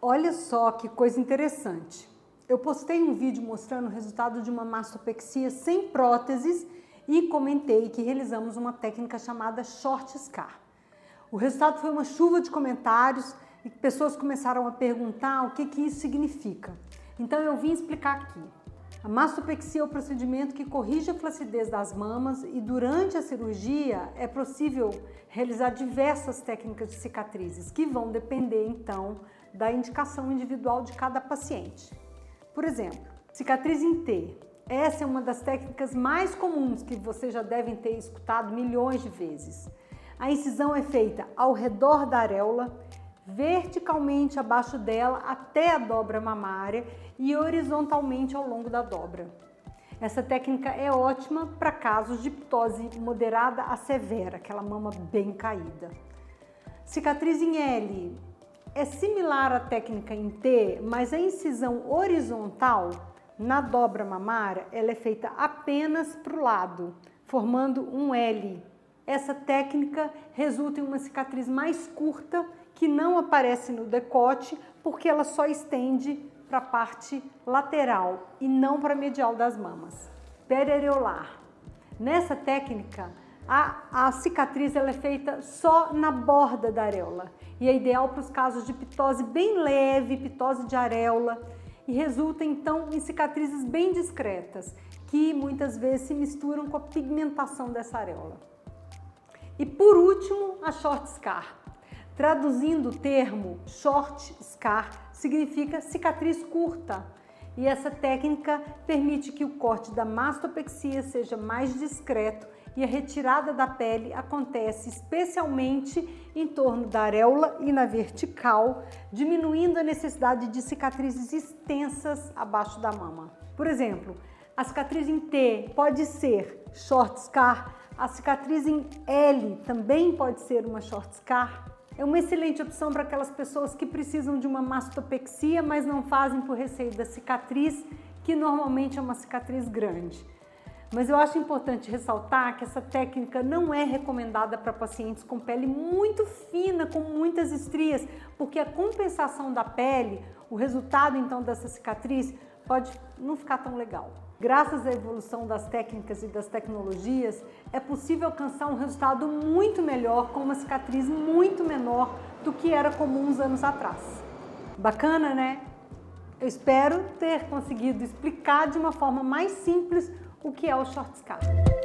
Olha só que coisa interessante. Eu postei um vídeo mostrando o resultado de uma mastopexia sem próteses e comentei que realizamos uma técnica chamada short scar. O resultado foi uma chuva de comentários e pessoas começaram a perguntar o que isso significa. Então eu vim explicar aqui. A mastopexia é o procedimento que corrige a flacidez das mamas e durante a cirurgia é possível realizar diversas técnicas de cicatrizes que vão depender então da indicação individual de cada paciente. Por exemplo, cicatriz em T. Essa é uma das técnicas mais comuns que vocês já devem ter escutado milhões de vezes. A incisão é feita ao redor da areola, verticalmente abaixo dela até a dobra mamária e horizontalmente ao longo da dobra. Essa técnica é ótima para casos de ptose moderada a severa, aquela mama bem caída. Cicatriz em L. É similar à técnica em T, mas a incisão horizontal na dobra mamária ela é feita apenas para o lado, formando um L. Essa técnica resulta em uma cicatriz mais curta que não aparece no decote porque ela só estende para a parte lateral e não para a medial das mamas. Periareolar. Nessa técnica, a cicatriz ela é feita só na borda da areola e é ideal para os casos de ptose bem leve, ptose de areola, e resulta então em cicatrizes bem discretas que muitas vezes se misturam com a pigmentação dessa areola. E por último, a short scar. Traduzindo o termo, short scar significa cicatriz curta. E essa técnica permite que o corte da mastopexia seja mais discreto e a retirada da pele acontece especialmente em torno da areola e na vertical, diminuindo a necessidade de cicatrizes extensas abaixo da mama. Por exemplo, a cicatriz em T pode ser short scar, a cicatriz em L também pode ser uma short scar. É uma excelente opção para aquelas pessoas que precisam de uma mastopexia, mas não fazem por receio da cicatriz, que normalmente é uma cicatriz grande. Mas eu acho importante ressaltar que essa técnica não é recomendada para pacientes com pele muito fina, com muitas estrias, porque a compensação da pele, o resultado então dessa cicatriz, pode não ficar tão legal. Graças à evolução das técnicas e das tecnologias, é possível alcançar um resultado muito melhor com uma cicatriz muito menor do que era comum uns anos atrás. Bacana, né? Eu espero ter conseguido explicar de uma forma mais simples o que é o short scar.